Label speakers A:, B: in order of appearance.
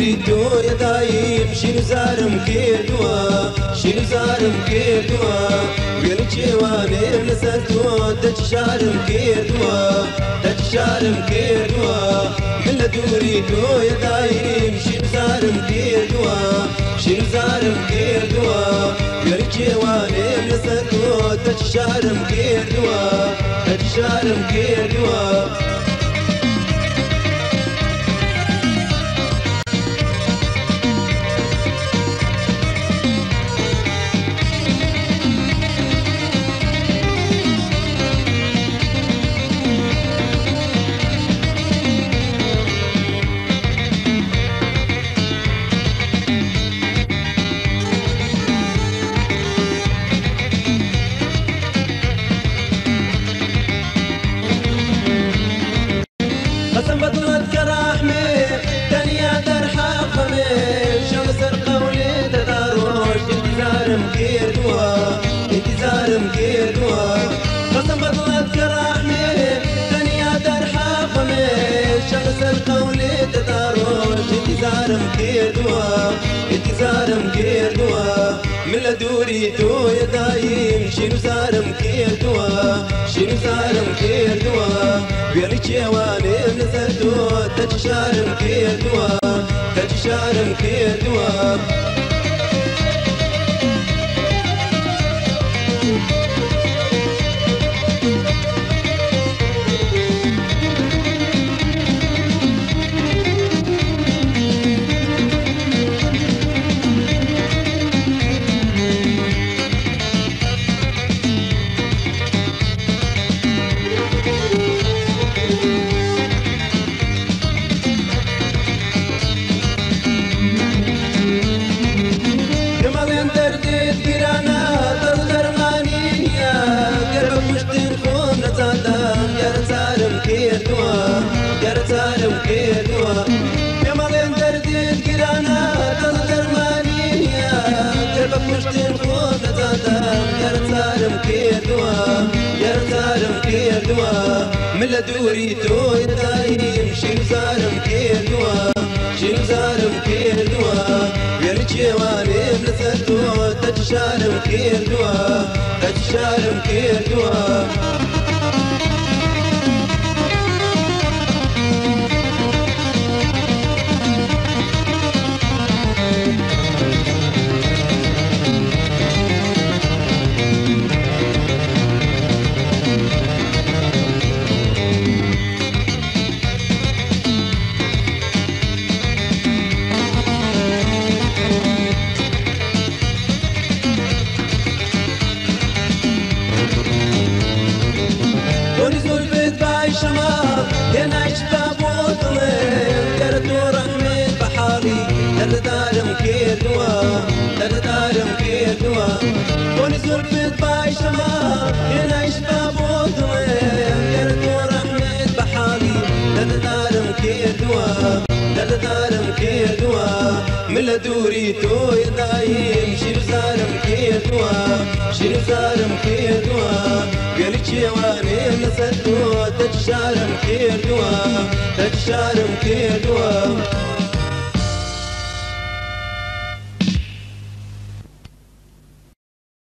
A: دووری تۆ یەدایم شینوزارم کردووە شینوزارم کردووە وێنە کێوانێم لەسەر تۆ دەچشارم کردووە دەچشارم کردووە من لە دووری تۆ یەدایم شینوزارم کردووە شینوزارم کردووە وێنە کێوانێم لەسەر تۆ دەچشارم کردووە دەچشارم کردووە قسم بطلت كرحمة دنيا ترحقمة شو سر قولي تداروش انتظارم كيردوا انتظارم كيردوا قسم بطلت كرحمة دنيا ترحقمة شو سر قولي تداروش انتظارم كيردوا انتظارم كيردوا من لدوري تو يدايم شنو زارم كيردوا شنو زارم كيردوا وێنە کێوانێم لەسەر تۆ دەچشارم کردووە دەچشارم کردووە يرتارم كيدوا بمالين درديت قرانا تذكرمانية قلبك مشتين خون نتادم يرتارم كيدوا يرتارم كيدوا من لدوري تو يدايم شنو زارم كيدوا شنو زارم كيدوا وينك جوانب لثتو تجشارم كيدوا تجشارم كيدوا دردارم كيدوا دردارم كيدوا كوني زلفت باي شمال ينعيش بابوطني يردو رحمة بحالي دردارم كيدوا دردارم كيدوا من لدوري تو يدايم شنو زارم كيدوا شنو زارم كيدوا وينك جوانب لسدو تجشارم كيدوا تجشارم كيدوا